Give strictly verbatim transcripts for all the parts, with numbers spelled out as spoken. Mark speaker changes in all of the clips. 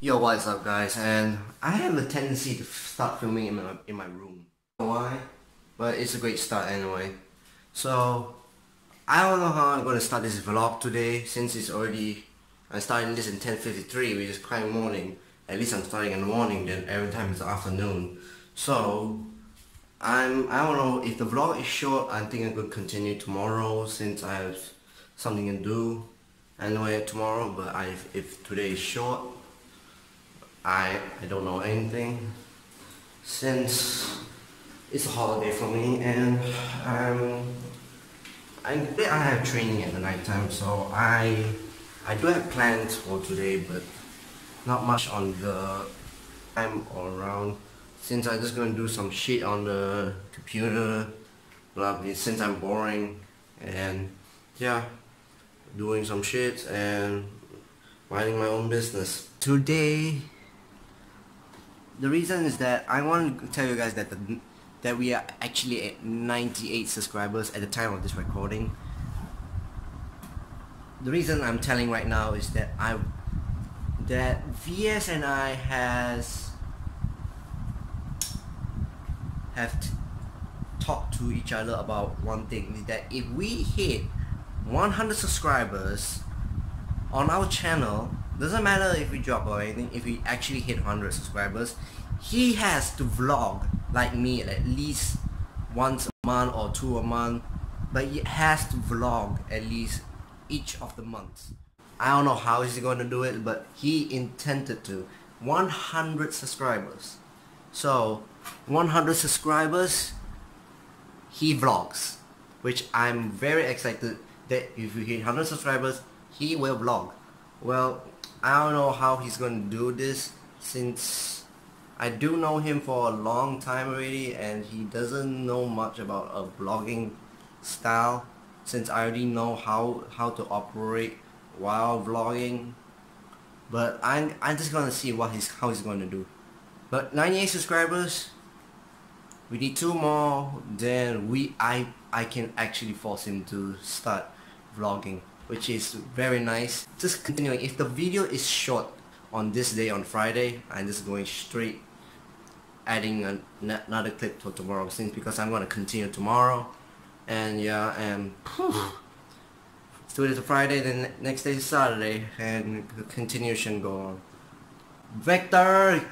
Speaker 1: Yo, what's up guys? And I have a tendency to start filming in my, in my room. I don't know why? But it's a great start anyway. So, I don't know how I'm going to start this vlog today since it's already... I'm starting this in ten fifty-three, which is quite morning. At least I'm starting in the morning, then every time it's the afternoon. So, I'm, I don't know, if the vlog is short, I think I could continue tomorrow since I have something to do anyway tomorrow. But I, if today is short, I, I don't know anything since it's a holiday for me, and um, I, I have training at the night time, so I I do have plans for today, but not much on the time or around, since I'm just gonna do some shit on the computer, blah, blah, since I'm boring, and yeah, doing some shit and minding my own business. Today, the reason is that I want to tell you guys that the, that we are actually at ninety-eight subscribers at the time of this recording. The reason I'm telling right now is that I that V S and I has have t talked to each other about one thing, is that if we hit one hundred subscribers on our channel, doesn't matter if we drop or anything, if we actually hit one hundred subscribers, he has to vlog like me at least once a month or two a month, but he has to vlog at least each of the months. I don't know how he's going to do it, but he intended to. one hundred subscribers. So, one hundred subscribers, he vlogs, which I'm very excited that if we hit one hundred subscribers, he will vlog. Well, I don't know how he's going to do this, since I do know him for a long time already, and he doesn't know much about a vlogging style, since I already know how how to operate while vlogging. But I'm I'm just gonna see what he's how he's going to do. But ninety-eight subscribers, we need two more, then we I I can actually force him to start vlogging, which is very nice. Just continuing, if the video is short on this day, on Friday, I'm just going straight adding an, another clip for tomorrow, since because I'm going to continue tomorrow. And yeah, and so it's a Friday, then ne next day is Saturday, and the continuation go on. Vector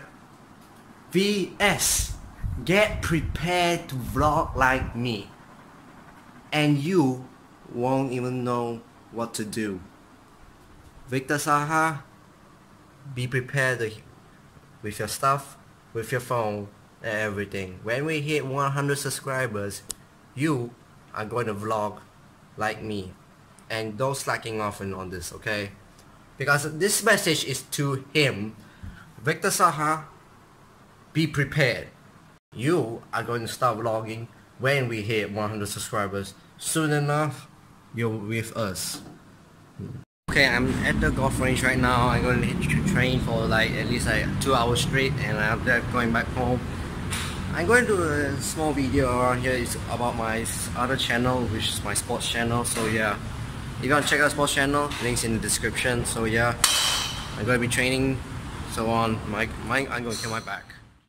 Speaker 1: V S, get prepared to vlog like me, and you won't even know what to do. Victor Saha, be prepared with your stuff, with your phone and everything. When we hit one hundred subscribers, you are going to vlog like me, and don't slacking off on this, okay? Because this message is to him. Victor Saha, be prepared. You are going to start vlogging when we hit one hundred subscribers. Soon enough, you're with us. Okay, I'm at the golf range right now. I'm going to train for like at least like two hours straight, and after going back home, I'm going to do a small video around here. It's about my other channel, which is my sports channel. So yeah, if you want to check out sports channel, links in the description. So yeah, I'm going to be training. So on my, my I'm going to kill my back.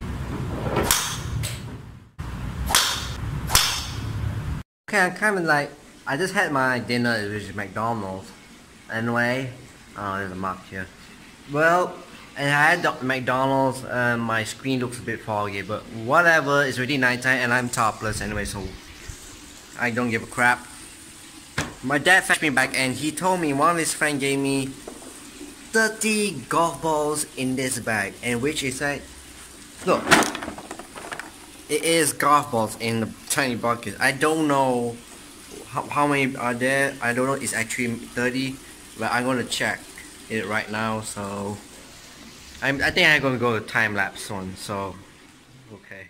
Speaker 1: Okay, I'm kind of like, I just had my dinner, which is McDonald's. Anyway, oh, there's a mark here. Well, and I had McDonald's, and my screen looks a bit foggy, but whatever, it's already nighttime and I'm topless anyway, so I don't give a crap. My dad fetched me back, and he told me one of his friends gave me thirty golf balls in this bag, and which is like, look, it is golf balls in the tiny bucket. I don't know how, how many are there. I don't know, it's actually thirty, but I'm gonna check it right now. So I'm, I think I'm gonna go to time lapse one. So okay.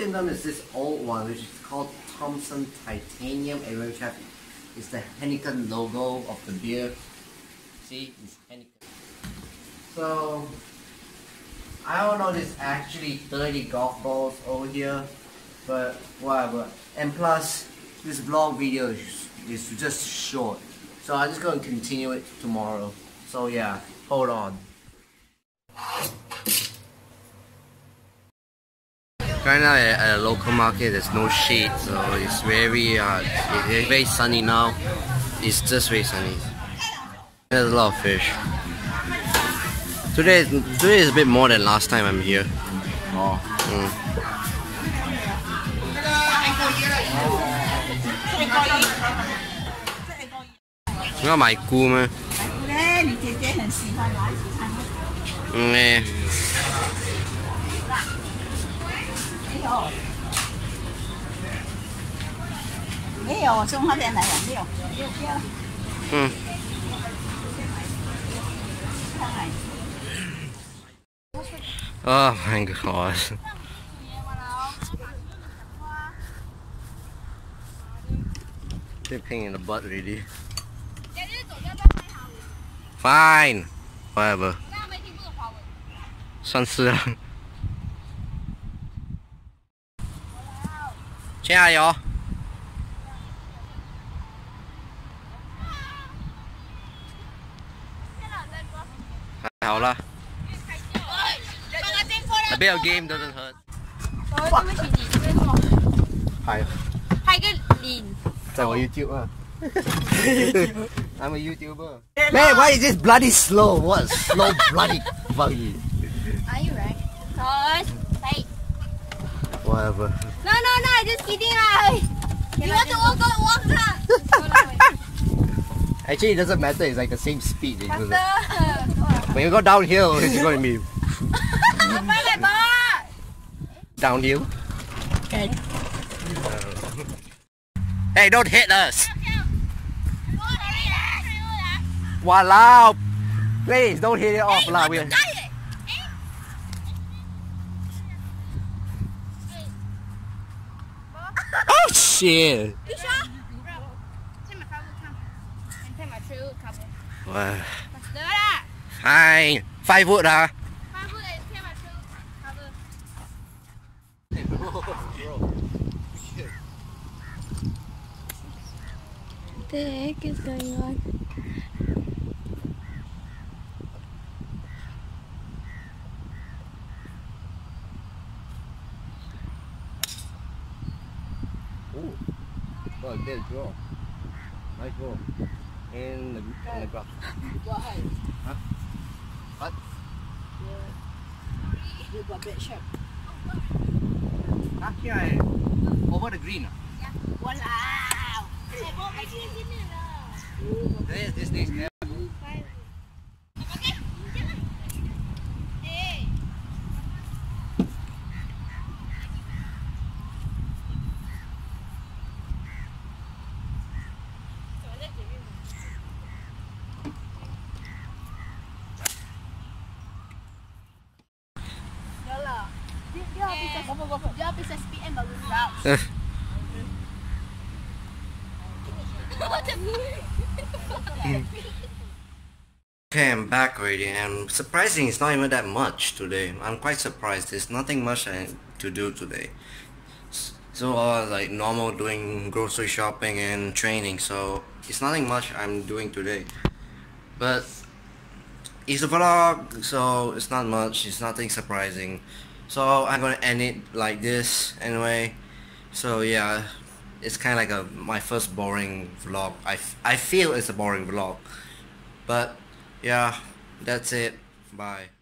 Speaker 1: seen them is this old one, which is called Thompson Titanium, and which have is the Heineken logo of the beer. See, it's Heineken. So I don't know, there's actually thirty golf balls over here, but whatever. And plus, this vlog video is, is just short, so I'm just going to continue it tomorrow. So yeah, hold on. Right now at a local market, there's no shade, so it's very uh, it's very sunny now. It's just very sunny. There's a lot of fish. Today, today is a bit more than last time I'm here. Oh. Mm. 應該買菇咩？咧，你姐姐很喜歡拿一起看。嗯咧。沒有。沒有，從那邊來的，沒有，沒有票。嗯。Oh my god. They're pain in the butt already. Fine. Whatever. 算是啊。加油！還好啦。A bit of game doesn't hurt. 係。係嘅臉。就係我 YouTube 啊。I'm a YouTuber. Man, why is this bloody slow? What slow bloody buggy?
Speaker 2: Are you right? Cause wait.
Speaker 1: Whatever.
Speaker 2: No, no, no. Just kidding lah. You want to walk, go walk lah.
Speaker 1: Actually, it doesn't matter. It's like the same speed.
Speaker 2: Faster.
Speaker 1: When you go downhill, it's going to be downhill.
Speaker 2: Okay.
Speaker 1: Hey, don't hit us! Walao! Please, don't hit it off lah. We're... Oh shit!
Speaker 2: You sure? Take my cover, come. And take my true cover.
Speaker 1: Wow.
Speaker 2: Faster lah.
Speaker 1: Fine. Five wood ah.
Speaker 2: Five wood and take my true cover. What the heck is going on?
Speaker 1: Oh, oh, good draw. Nice draw. And the, and the grass.
Speaker 2: Why?
Speaker 1: Huh? What?
Speaker 2: Yeah. You got bad shape.
Speaker 1: Ah, here, over the green.
Speaker 2: Yeah. Wow.
Speaker 1: This, this, this. Yeah.
Speaker 2: Dia bisa speed and bagus lah.
Speaker 1: Okay, I'm back already, and surprising, it's not even that much today. I'm quite surprised. There's nothing much I, to do today. So uh, like normal doing grocery shopping and training. So it's nothing much I'm doing today. But it's a vlog, so it's not much. It's nothing surprising. So I'm gonna end it like this anyway. So yeah, it's kind of like a my first boring vlog. I, f I feel it's a boring vlog, but yeah, that's it. Bye.